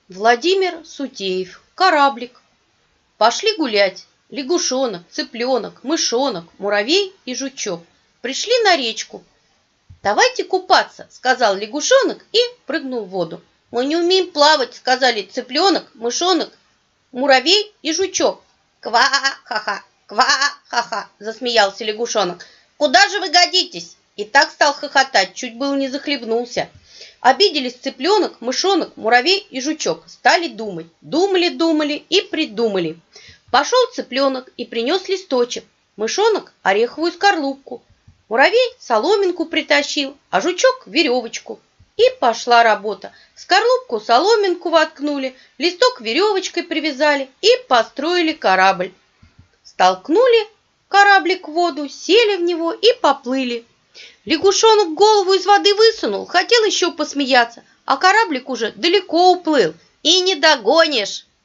Владимир Сутеев. Кораблик. Пошли гулять лягушонок, цыпленок, мышонок, муравей и жучок. Пришли на речку. «Давайте купаться», — сказал лягушонок и прыгнул в воду. «Мы не умеем плавать», — сказали цыпленок, мышонок, муравей и жучок. «Ква-ха-ха, ква-ха-ха», — засмеялся лягушонок. «Куда же вы годитесь?» И так стал хохотать, чуть было не захлебнулся. Обиделись цыпленок, мышонок, муравей и жучок. Стали думать. Думали и придумали. Пошел цыпленок и принес листочек. Мышонок – ореховую скорлупку. Муравей – соломинку притащил, а жучок – веревочку. И пошла работа. В скорлупку соломинку воткнули, листок веревочкой привязали и построили корабль. Столкнули кораблик в воду, сели в него и поплыли. Лягушонок голову из воды высунул, хотел еще посмеяться, а кораблик уже далеко уплыл. И не догонишь.